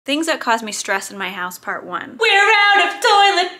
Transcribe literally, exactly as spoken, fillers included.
Things that cause me stress in my house, part one. We're out of toilet